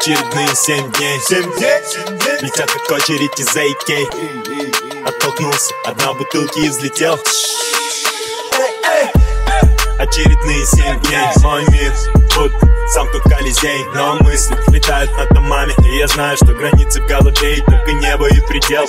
Очередные 7 дней летят как очередь из AK. Оттолкнулся, одна бутылки и взлетел. Очередные 7 дней, мой мир будто сам тут Колизей. Но мысли летают над домами, и я знаю, что границы в голове, и только небо и предел.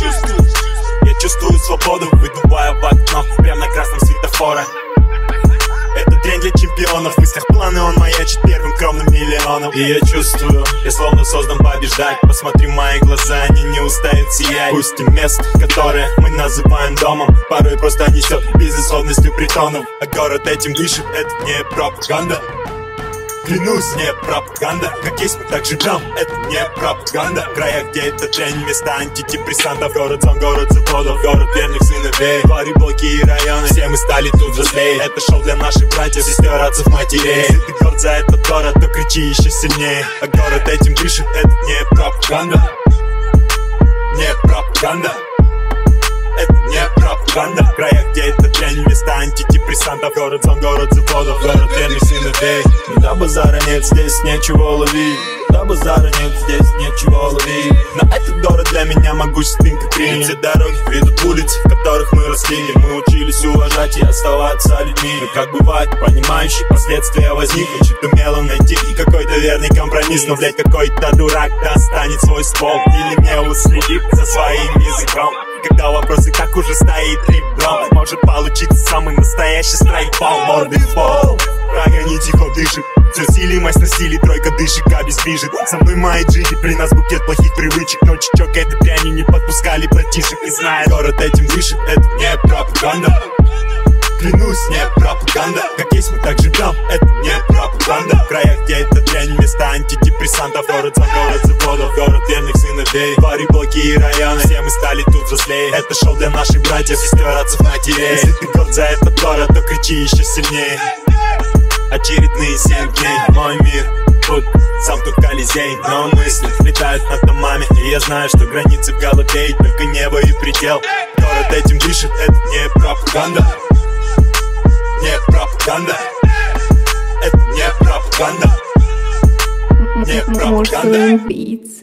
Я чувствую свободу, выдувая в окно прямо на красном светофоре. Это дрянь для чемпионов, в мыслях планы он маячит первым кровным миллионом. И я чувствую, я словно создан побеждать. Посмотри в мои глаза, они не устают сиять. Пусть и место, которое мы называем домом, порой просто несет безысходностью притонов. А город этим дышит, это не пропаганда. Клянусь, не пропаганда. Как есть, мы так живем, это не пропаганда. Края, где это дрянь, места антидепрессантов. Город зон, город заводов, город верных сыновей. Дворы, блоки и районы, все мы стали тут взрослее. Это шоу для наших братьев, сестер, отцов, матерей. Если ты горд за этот город, то кричи еще сильнее. А город этим дышит, это не пропаганда. Не пропаганда. Это не пропаганда. В краях, где это дрянь, места антидепрессантов. Город зон, город заводов, город верных сыновей. Да базара нет, здесь нечего ловить. Да базара нет, здесь нечего ловить. Но этот город для меня могущественный как Рим. Все дороги ведут улицы, в которых мы росли. Мы учились уважать и оставаться людьми. Но как бывает, понимающий последствия возник. Учит умело найти какой-то верный компромисс. Но, блять, какой-то дурак достанет свой ствол или мне уследит за своим языком. Когда вопросы как уже стоит ребром, может получиться самый настоящий страйкбол. Морды в пол, врага не тихо дышит. Все силимость на стиле, тройка дышит, обездвижит. Со мной мои джиги, при нас букет плохих привычек. Но чечок этой дряни не подпускали братишек. И знает, город этим дышит, это не пропаганда. Клянусь, не пропаганда. Как есть, мы так живем, это не пропаганда. В краях, где это дрянь, места антидепрессантов. Город зон, город заводов, город верных сыновей. Дворы, блоки и районы, все мы стали тут взрослее. Это шоу для наших братьев, сестер, отцов, матерей. Если ты горд за этот город, то кричи еще сильнее. Очередные 7 дней, мой мир будто сам тут Колизей. Но мысли летают над домами, и я знаю, что границы в голове, и только небо и предел. Город этим дышит, это не пропаганда. Не пропаганда. Это не пропаганда. Не пропаганда.